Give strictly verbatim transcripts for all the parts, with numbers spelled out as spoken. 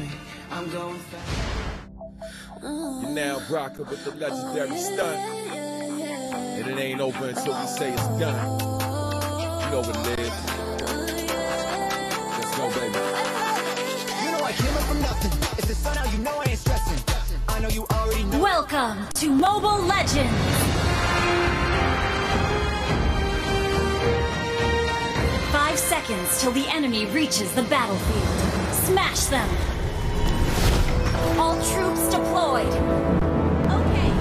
me. I'm going fast. You're now rocking with the legendary stunt. And it ain't over until we say it's done. You know what it is. Let's go, baby. You know I came up from nothing. It's the sun out, you know I ain't stressing. I know you already know. Welcome to Mobile Legends. Five seconds till the enemy reaches the battlefield. Smash them. All troops deployed. Okay.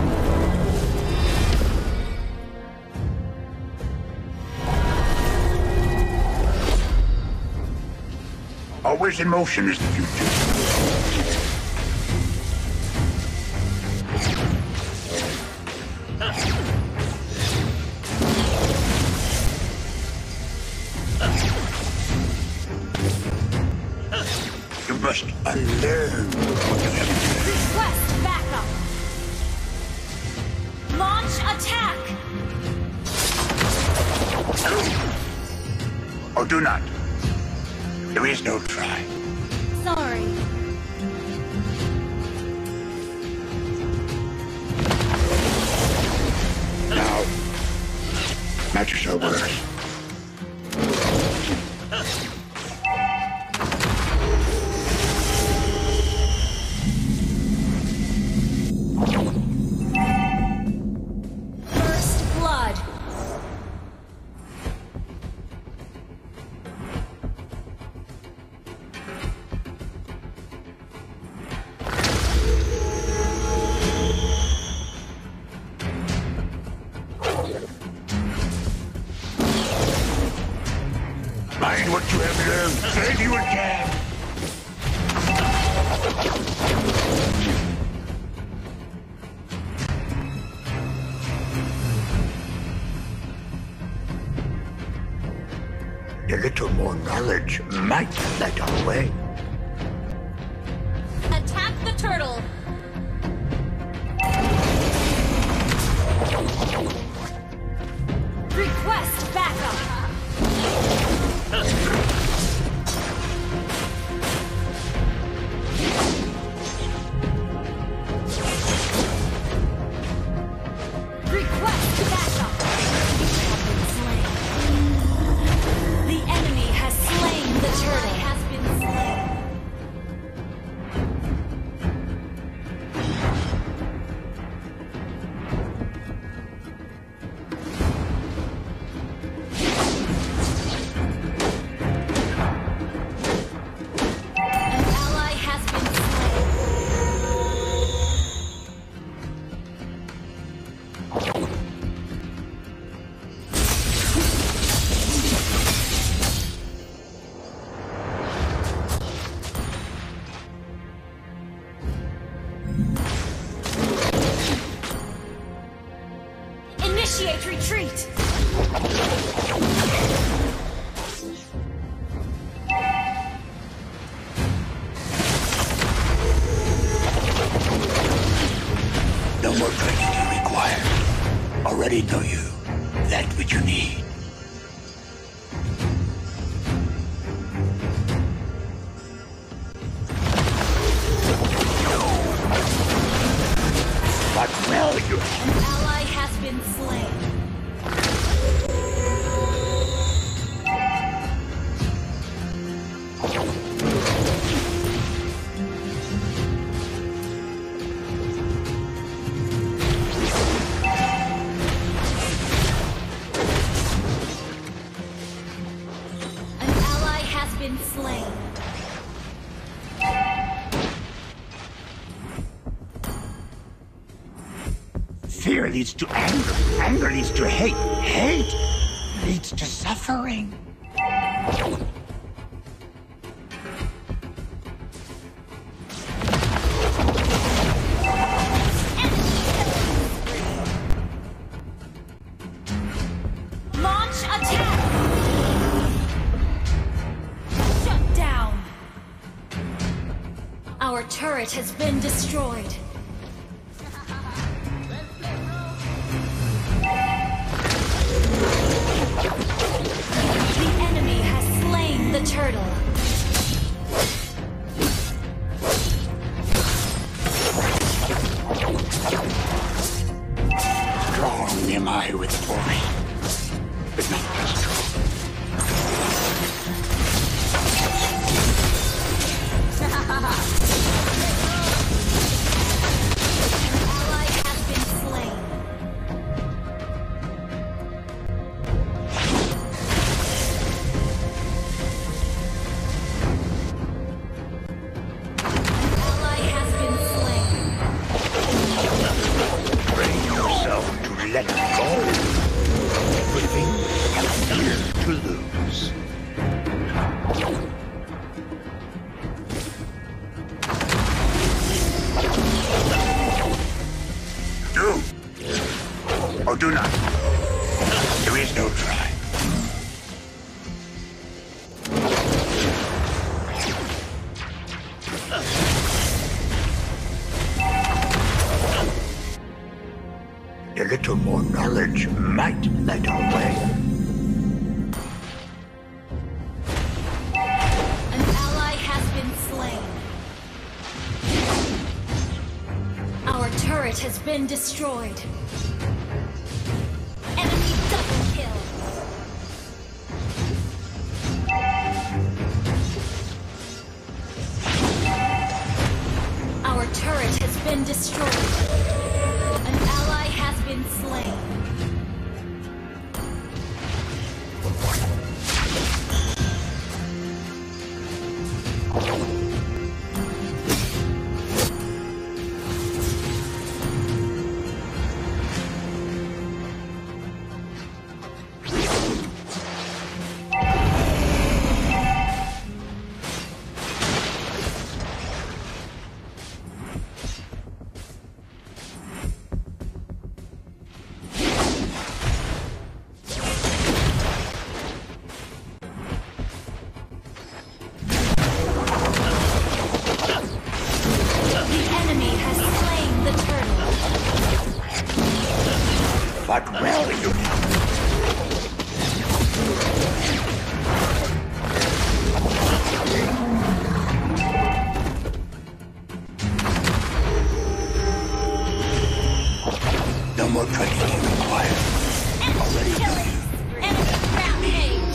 Always in motion is the future. You must unlearn what you have learned. Request backup. Launch attack. Or do not. There is no try. Sorry. Now, matches are worse. First blood. Mind what you have learned. Save you again. A little more knowledge might light our way. Attack the turtle. Request backup. Request backup. Slain. The enemy has slain the turtle. Has been slain. An ally has been Initiate retreat! No more training you require. Already know you. That which you need. But well you An ally has been slain. An ally has been slain. Fear leads to anger. Anger leads to hate. Hate leads to suffering. Launch attack! Shut down! Our turret has been destroyed. The enemy has slain the turtle. reply with force, but not pistol. Ally has been slain. Ally has been slain. Train yourself to let go. Everything has here to lose. Do or do not. There is no try. A little more knowledge might light our way. An ally has been slain. Our turret has been destroyed. Enemy double kill. Our turret has been destroyed. An ally has been slain. But well, you no more training required. Already doing. Enemy rampage.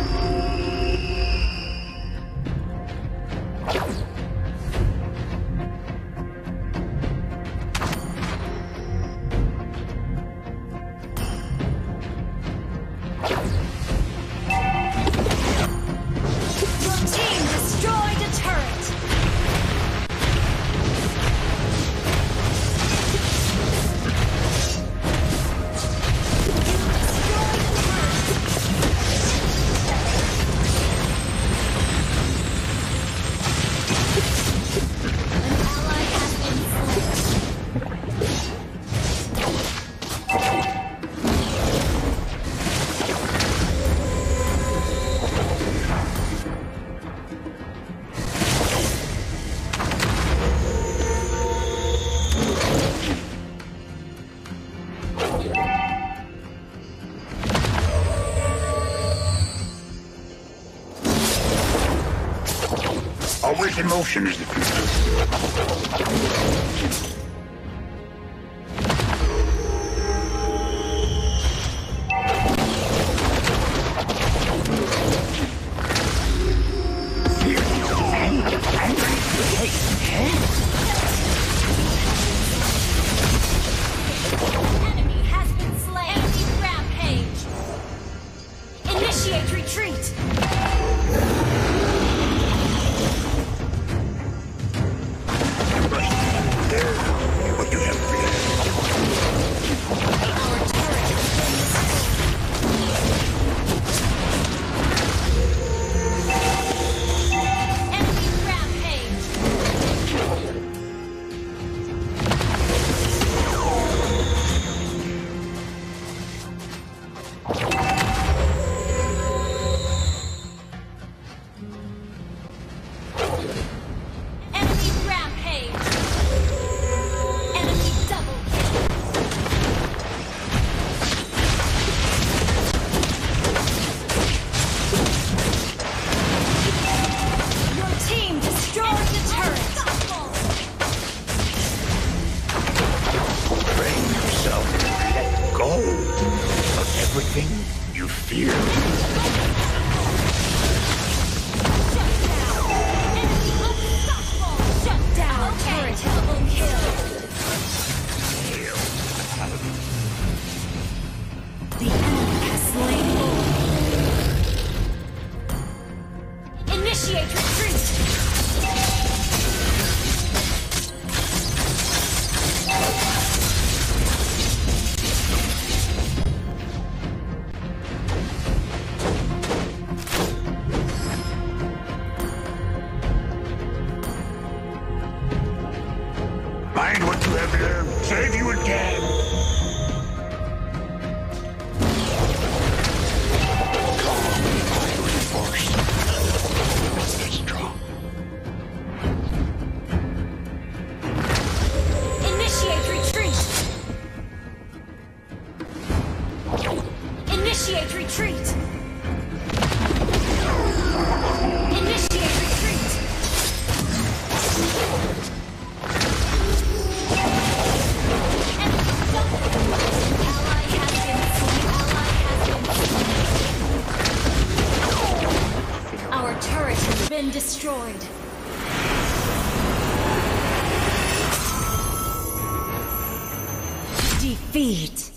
Your team destroyed a turret. Always in motion is the future. Fear, anger, anger, hate, hate. Enemy has been slain. Enemy rampage. Initiate retreat. There. Find what you have learned. Save you again. Call me by reinforced. Message drop. Initiate retreat! Initiate retreat! Initiate retreat! Ally has been slain. Ally has been slain. Our turret has been destroyed. Defeat.